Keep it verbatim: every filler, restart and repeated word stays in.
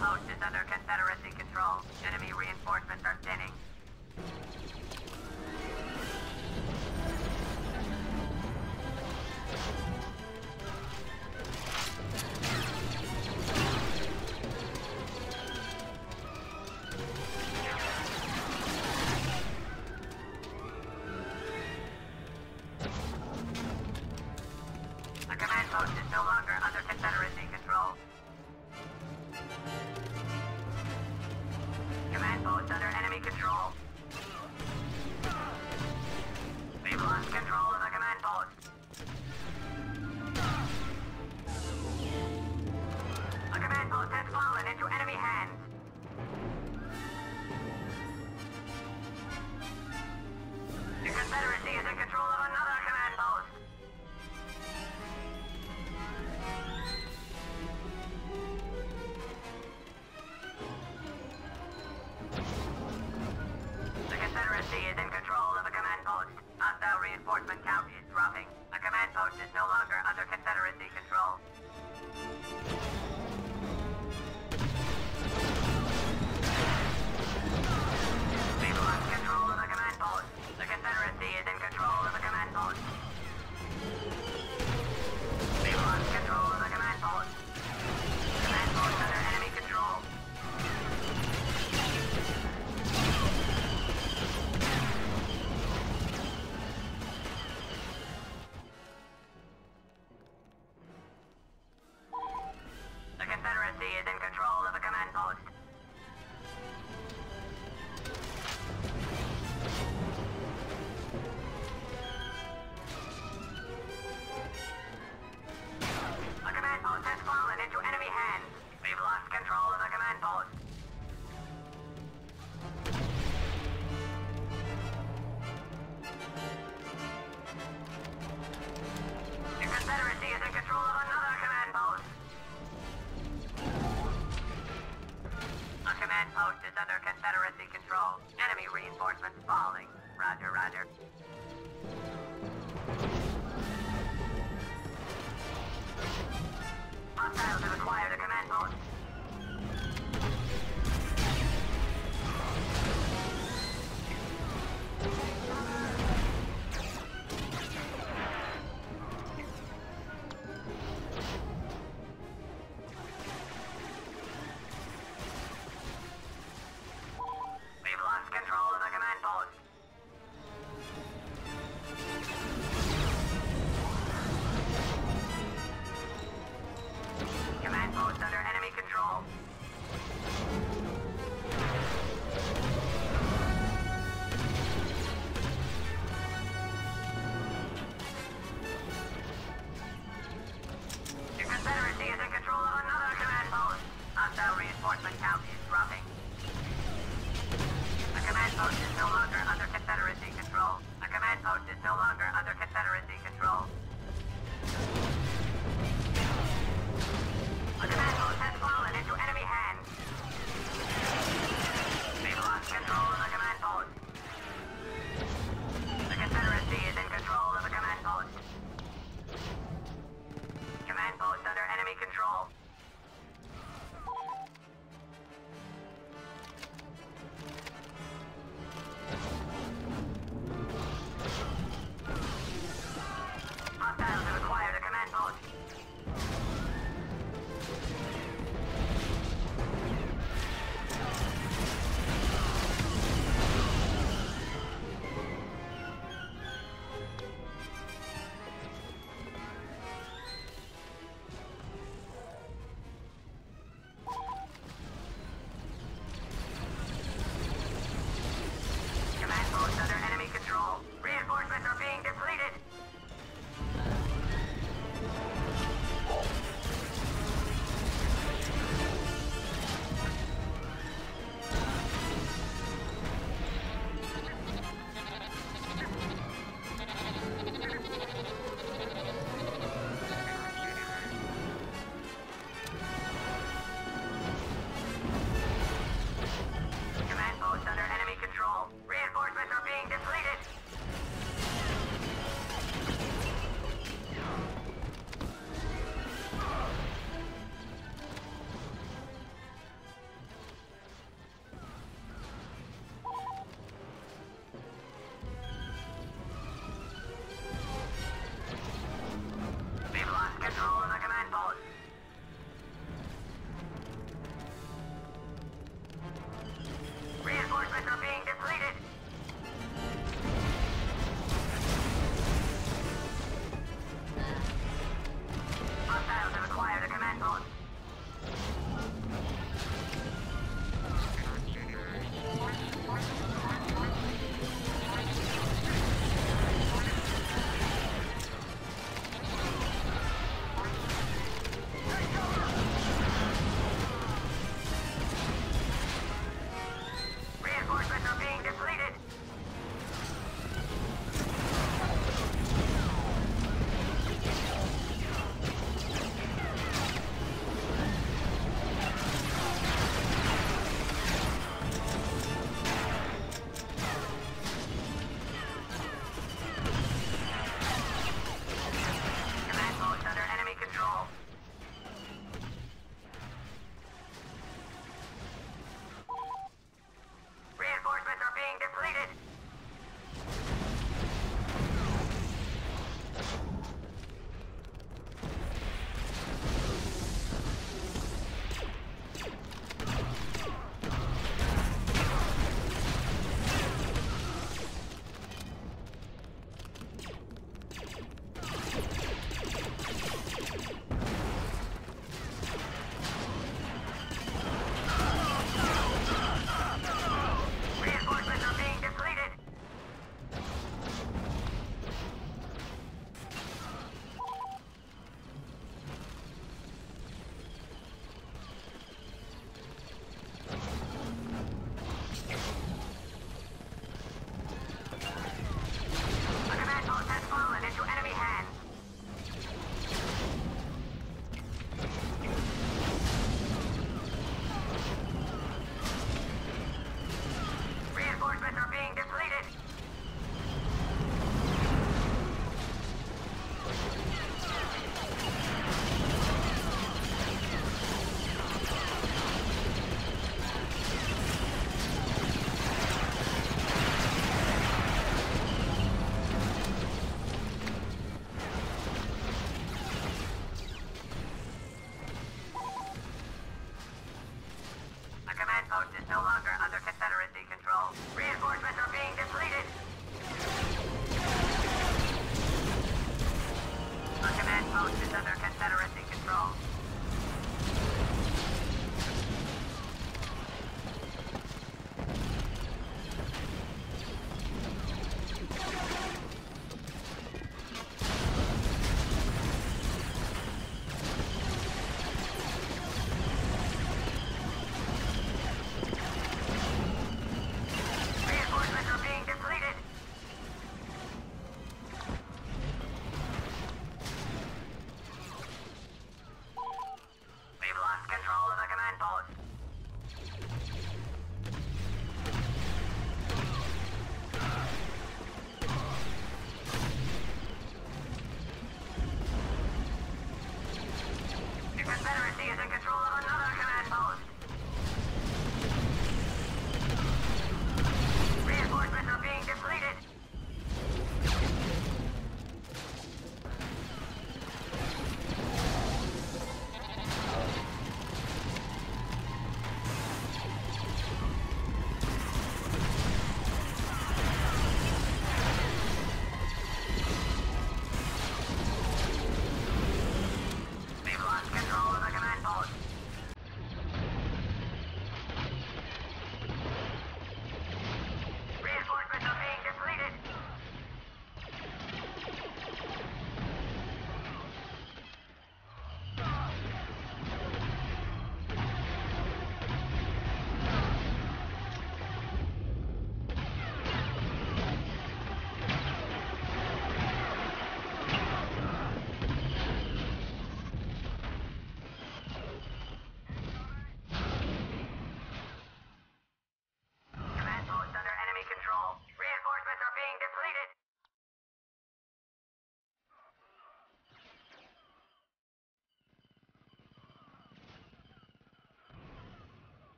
post is under Confederacy control. Enemy reinforcements are thinning. The command post is no longer under Confederacy control. Command post under enemy control. We've lost control of the command post. The command post has fallen into enemy hands. The Confederacy is in control of another command post. The Confederacy is in control of a command post. Hostile reinforcement count is dropping. A command post is no longer under Confederacy control. We've lost control of the command post. The Confederacy is in control of the command post. We've lost control of the command post. Command post under enemy control. The Confederacy is in control of a command post. A command post has fallen into enemy hands. We've lost control of the command post. The Confederacy is in control of another command post. A command post is under Confederacy control. Enemy reinforcements falling. Roger, roger. Hostiles have acquired a command post. We've lost control of the command post. Command post under enemy control. The Confederacy is in control of another command post. Hostile reinforcement count is dropping. A command post is no longer under Confederacy control. A command post is no longer under Confederacy control.